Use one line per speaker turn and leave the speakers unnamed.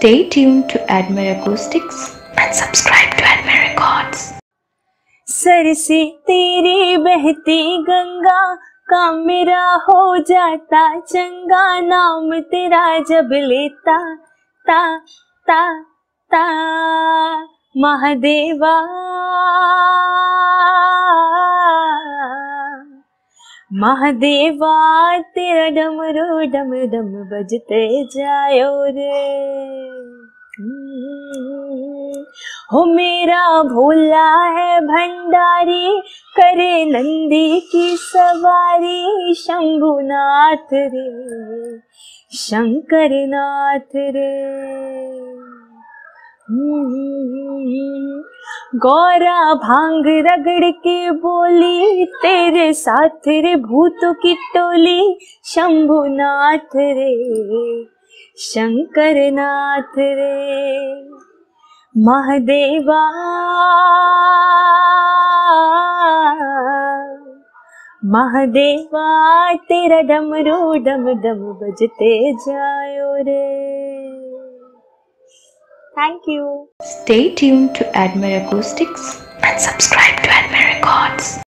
Stay tuned to Admire Acoustics and subscribe to Admire Records.
सर से तेरी बहती गंगा काम मेरा हो जाता चंगा, नाम तेरा जब लेता ता ता ता महादेवा महादेवा, तेरा डमरू डम डम बजते जायो रे। हो मेरा भोला है भंडारी, करे नंदी की सवारी, शंभुनाथ रे शंकर नाथ रे। गौरा भांग रगड़ के बोली, तेरे साथ रे भूतों की टोली, शंभुनाथ रे शंकर नाथ रे। महादेवा महादेवा, तेरा डमरू डम डम बजते जायो रे। Thank you.
Stay tuned to Admire Acoustics and subscribe to Admire Records.